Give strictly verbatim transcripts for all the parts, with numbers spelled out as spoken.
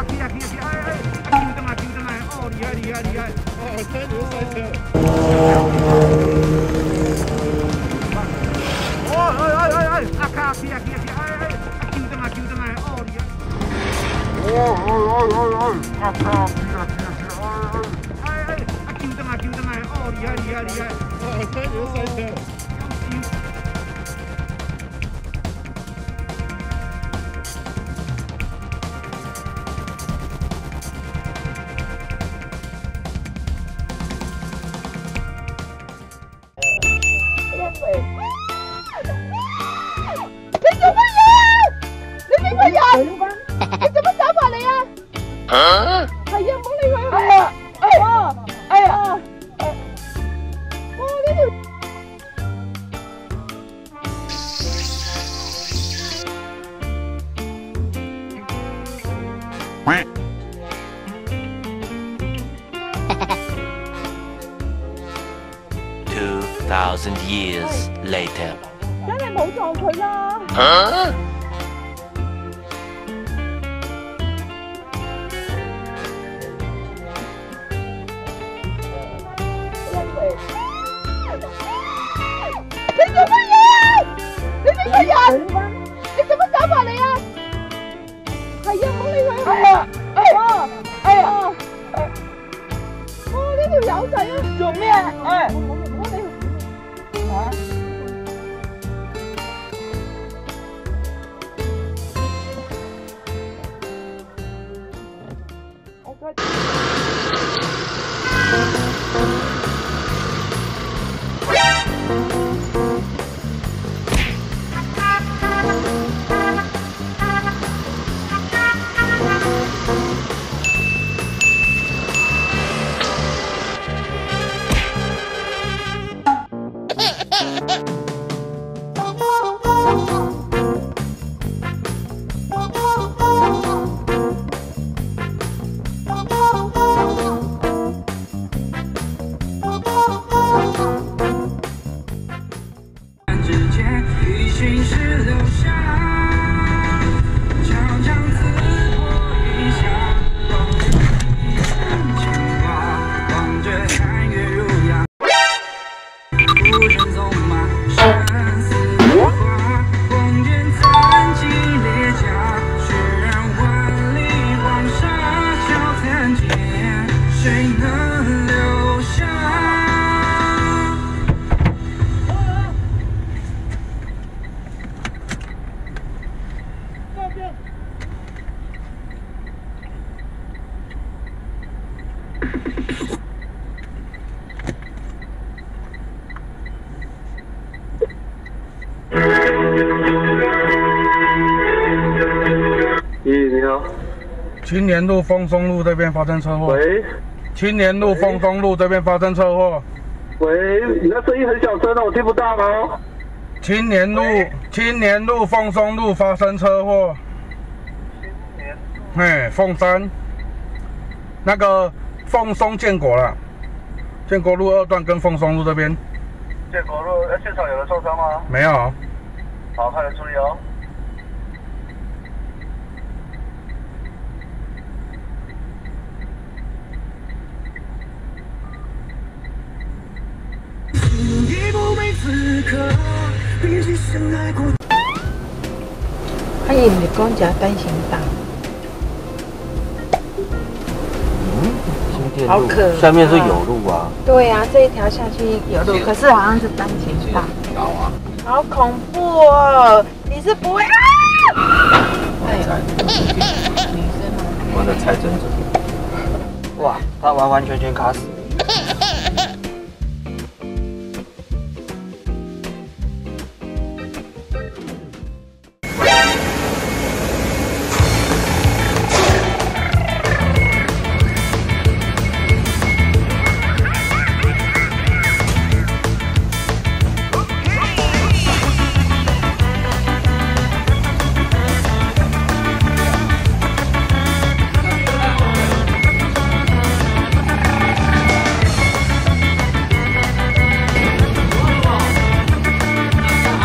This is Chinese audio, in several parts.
卡，起啊起啊起啊！哎哎，啊救上来救上来！哦，厉害厉害厉害！哦，车子赛车。哦哎哎哎哎，啊卡，起啊起啊起啊！哎哎，啊救上来救上来！哦，厉害！哦哎哎哎哎，啊卡，起啊起啊起啊！哎哎哎，啊救上来救上来！哦，厉害厉害厉害！哦，车子赛车。 你做乜走埋嚟啊？係啊，唔好理佢。哎呀，哎呀，哎呀，哇呢條。 Two thousand years later. 梗係冇撞佢啦。 你做乜嘢啊？你邊個人？你做乜走埋嚟啊？係啊，唔好理佢。哎呀，哎呀，哎呀，哇！呢條友仔啊，做咩啊？哎，唔好理佢。嚇？我該。 咦，你好。 青年路丰松路这边发生车祸。 喂。 青年路丰松路这边发生车祸。 喂，你那声音很小声的，我听不到哦。 青年路青年路丰松路发生车祸。 青年。 嘿，凤山。那个凤松建国了，建国路二段跟凤松路这边。 建国路，呃，现场有人受伤吗？ 没有。 好，派人处理哦。 阿姨，你講就單行道。 嗯， 好可怕。 下面是有路啊。 对呀、啊，这一条下去有路，可是好像是单行道。 啊。 好恐怖哦！你是不会啊？哎呦，女生吗？ 我的蔡真真。哇，他完完全全卡死。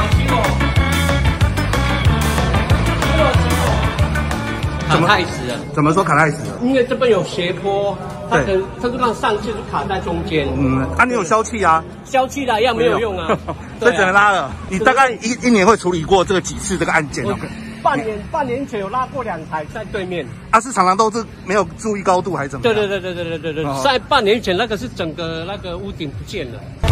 太死了！ 怎么说卡在死了？ 因为这边有斜坡，它可能它就让上去就卡在中间。 嗯，啊，你有消气啊？ 消气了，一样没有用啊， 所以只能拉了。你大概一一年会处理过这个几次这个案件哦？ 半年半年前有拉过两台在对面。 啊，是常常都是没有注意高度还是怎么样？ 对对对对对对对对，在半年前那个是整个那个屋顶不见了。